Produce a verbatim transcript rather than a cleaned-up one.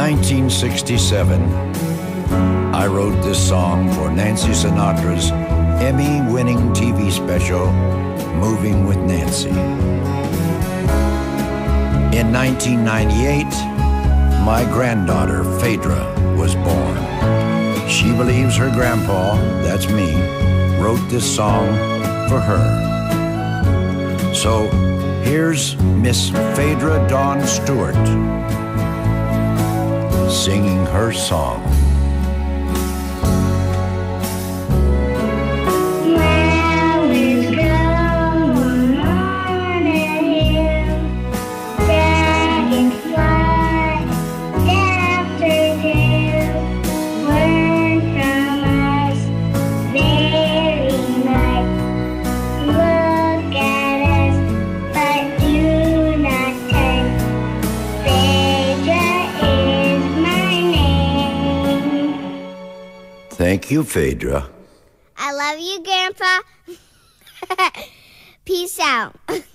nineteen sixty-seven, I wrote this song for Nancy Sinatra's Emmy-winning T V special, Moving with Nancy. In nineteen ninety-eight, my granddaughter, Phaedra, was born. She believes her grandpa, that's me, wrote this song for her. So here's Miss Phaedra Dawn Stewart singing her song. Thank you, Phaedra. I love you, Grandpa. Peace out.